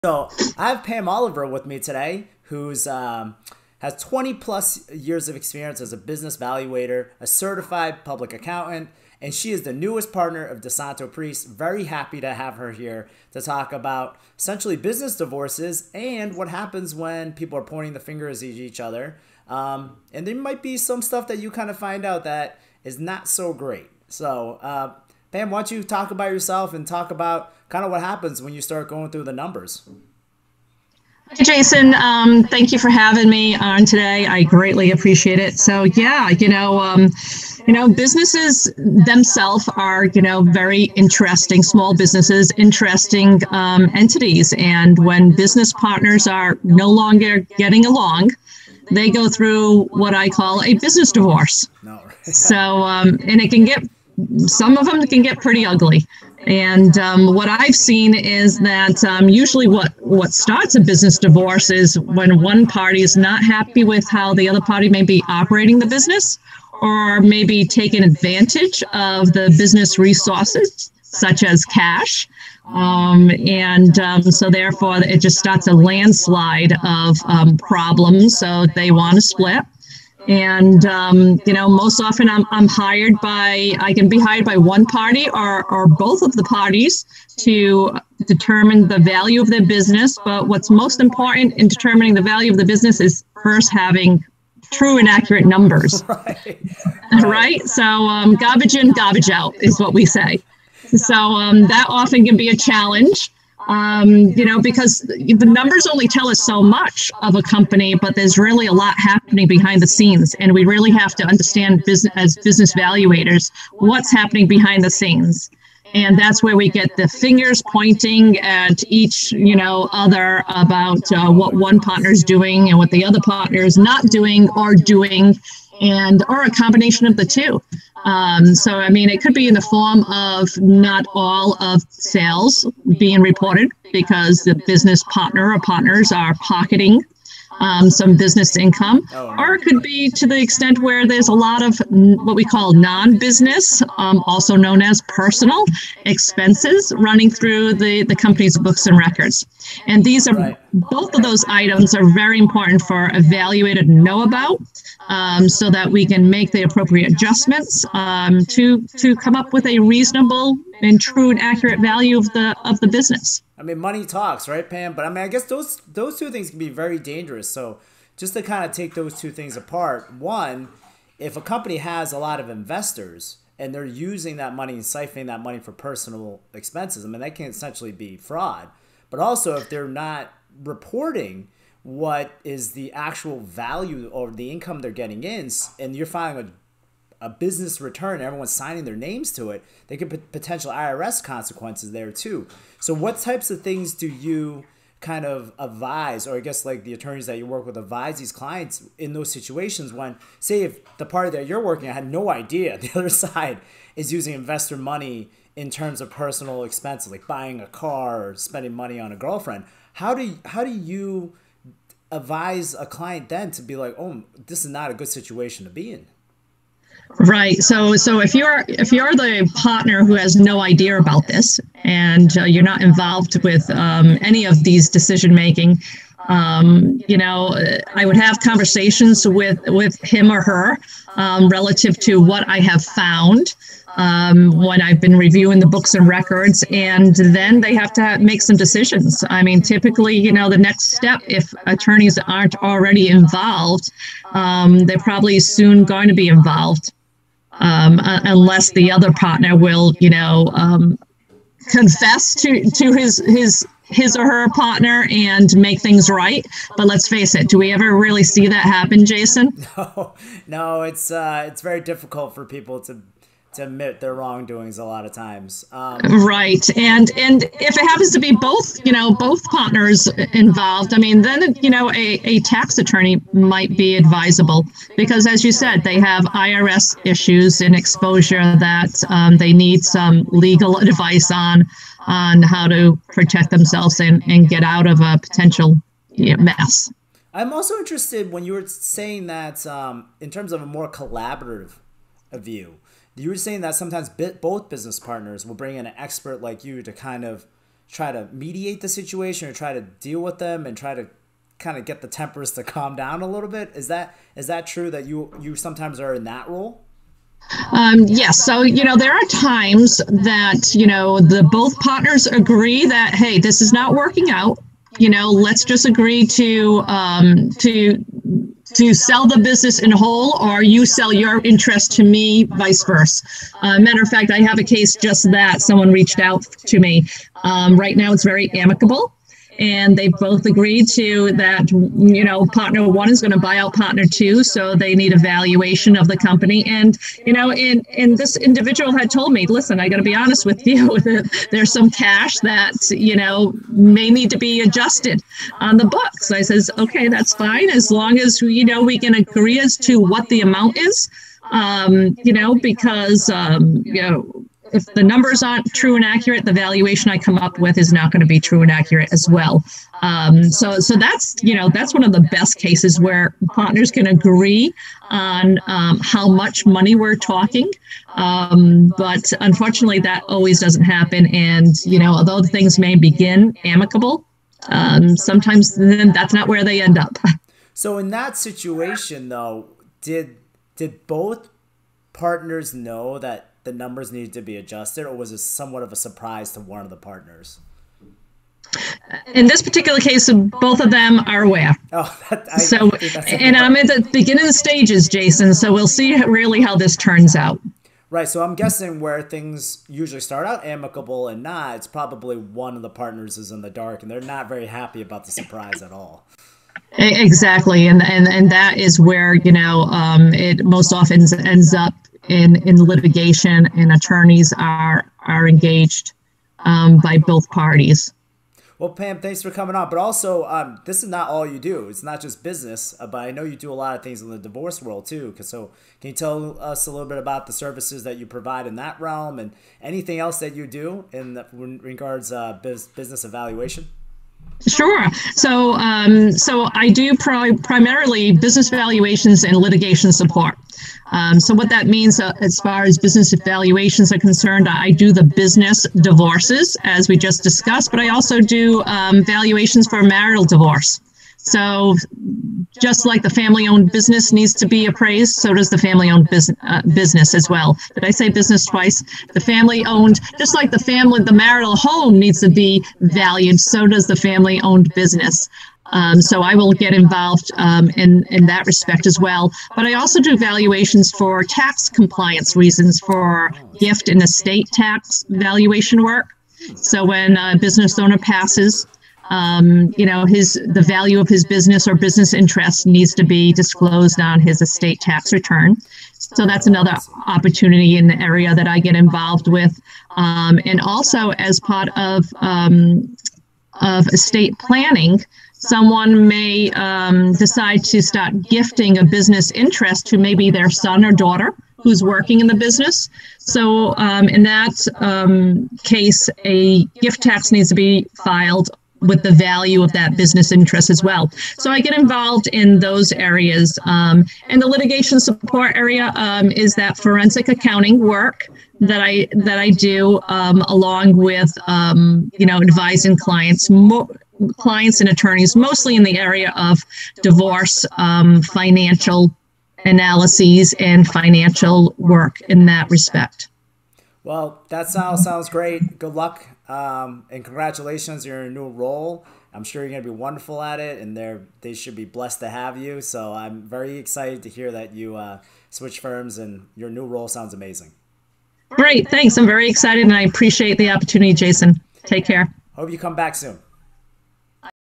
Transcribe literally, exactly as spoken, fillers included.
So I have Pam Oliver with me today, who's um, has twenty plus years of experience as a business valuator, a certified public accountant, and she is the newest partner of DeSanto Priest. Very happy to have her here to talk about essentially business divorces and what happens when people are pointing the fingers at each other. Um, and there might be some stuff that you kind of find out that is not so great. So, uh, Pam, why don't you talk about yourself and talk about kind of what happens when you start going through the numbers? Hi, Jason. Um, thank you for having me on today. I greatly appreciate it. So yeah, you know, um, you know, businesses themselves are, you know, very interesting, small businesses, interesting um, entities. And when business partners are no longer getting along, they go through what I call a business divorce. No. So, um, and it can get, some of them can get pretty ugly. And um, what I've seen is that um, usually what, what starts a business divorce is when one party is not happy with how the other party may be operating the business, or maybe taking advantage of the business resources, such as cash. Um, and um, so therefore, it just starts a landslide of um, problems. So they want to split. And, um, you know, most often I'm, I'm hired by, I can be hired by one party or, or both of the parties to determine the value of their business. But what's most important in determining the value of the business is first having true and accurate numbers. Right. Right? So um, garbage in, garbage out is what we say. So um, that often can be a challenge. Um, you know, because the numbers only tell us so much of a company, but there's really a lot happening behind the scenes. And we really have to understand business, as business valuators, what's happening behind the scenes. And that's where we get the fingers pointing at each, you know, other about uh, what one partner is doing and what the other partner is not doing or doing, and or a combination of the two. Um, so, I mean, it could be in the form of not all of sales being reported because the business partner or partners are pocketing um, some business income, or it could be to the extent where there's a lot of what we call non-business, um, also known as personal expenses running through the, the company's books and records. And these are, right. Both of those items are very important for a evaluator to know about. Um, so that we can make the appropriate adjustments um, to to come up with a reasonable and true and accurate value of the of the business. I mean, money talks, right, Pam? But I mean, I guess those those two things can be very dangerous. So just to kind of take those two things apart, one, if a company has a lot of investors and they're using that money and siphoning that money for personal expenses, I mean, that can essentially be fraud. But also, if they're not reporting what is the actual value or the income they're getting in, and you're filing a, a business return and everyone's signing their names to it, there could be potential I R S consequences there too. So what types of things do you kind of advise, or I guess like the attorneys that you work with advise these clients in those situations when, say, if the party that you're working at had no idea the other side is using investor money in terms of personal expenses, like buying a car or spending money on a girlfriend, how do you, how do you advise a client then to be like, oh, this is not a good situation to be in? Right. So, so if you're if you're the partner who has no idea about this and uh, you're not involved with um, any of these decision making, um, you know, I would have conversations with with him or her um, relative to what I have found um, when I've been reviewing the books and records, and then they have to make some decisions. I mean, typically, you know, the next step, if attorneys aren't already involved, um, they're probably soon going to be involved. Um, uh, unless the other partner will, you know, um, confess to, to his his his or her partner and make things right. But let's face it, do we ever really see that happen, Jason? No, no, it's uh, it's very difficult for people to to admit their wrongdoings a lot of times. Um, right. And and if it happens to be both, you know, both partners involved, I mean, then, you know, a, a tax attorney might be advisable because, as you said, they have I R S issues and exposure that um, they need some legal advice on, on how to protect themselves and, and get out of a potential, you know, mess. I'm also interested when you were saying that um, in terms of a more collaborative view. You were saying that sometimes both business partners will bring in an expert like you to kind of try to mediate the situation or try to deal with them and try to kind of get the tempers to calm down a little bit? Is that is that true that you you sometimes are in that role? Um, yes. So, you know, there are times that, you know, the both partners agree that, hey, this is not working out. You know, let's just agree to um, to to sell the business in whole, or you sell your interest to me, vice versa. Uh, matter of fact, I have a case just that someone reached out to me. Um, right now, it's very amicable. And they've both agreed to that, you know, partner one is going to buy out partner two. So they need a valuation of the company. And, you know, and, and this individual had told me, listen, I got to be honest with you, there's some cash that, you know, may need to be adjusted on the books. I says, okay, that's fine. As long as, you know, we can agree as to what the amount is, um, you know, because, um, you know, if the numbers aren't true and accurate, the valuation I come up with is not going to be true and accurate as well. Um, so, so that's, you know, that's one of the best cases where partners can agree on um, how much money we're talking. Um, but unfortunately, that always doesn't happen. And, you know, although things may begin amicable, um, sometimes then that's not where they end up. So in that situation, though, did did both partners know that the numbers needed to be adjusted, or was it somewhat of a surprise to one of the partners? In this particular case, both of them are aware. Oh, that, I, so, and I'm at the beginning stages, Jason, so we'll see really how this turns out. Right, so I'm guessing where things usually start out amicable and not, it's probably one of the partners is in the dark, and they're not very happy about the surprise at all. Exactly, and and, and that is where, you know, um, it most often ends up in, in litigation, and attorneys are are engaged um, by both parties. Well, Pam, thanks for coming on. But also, um, this is not all you do. It's not just business, uh, but I know you do a lot of things in the divorce world too. So can you tell us a little bit about the services that you provide in that realm and anything else that you do in, the, in regards uh, biz, business evaluation? Sure. So, um, so I do pri- primarily business valuations and litigation support. Um, so what that means uh, as far as business evaluations are concerned, I do the business divorces, as we just discussed, but I also do um, valuations for marital divorce. So just like the family-owned business needs to be appraised, so does the family-owned bus- uh, business as well. Did I say business twice? The family-owned, just like the family, the marital home needs to be valued, so does the family-owned business. Um, so I will get involved um, in, in that respect as well. But I also do valuations for tax compliance reasons for gift and estate tax valuation work. So when a business owner passes, Um, you know, his the value of his business or business interest needs to be disclosed on his estate tax return. So that's another opportunity in the area that I get involved with. Um, and also as part of um, of estate planning, someone may um, decide to start gifting a business interest to maybe their son or daughter who's working in the business. So um, in that um, case, a gift tax needs to be filed with the value of that business interest as well. So I get involved in those areas. Um, and the litigation support area um, is that forensic accounting work that I that I do um, along with, um, you know, advising clients, mo- clients and attorneys, mostly in the area of divorce, um, financial analyses, and financial work in that respect. Well, that sounds sounds great. Good luck, um, and congratulations on your new role. I'm sure you're going to be wonderful at it, and they they should be blessed to have you. So I'm very excited to hear that you uh, switch firms, and your new role sounds amazing. Great, thanks. I'm very excited, and I appreciate the opportunity, Jason. Take care. Hope you come back soon.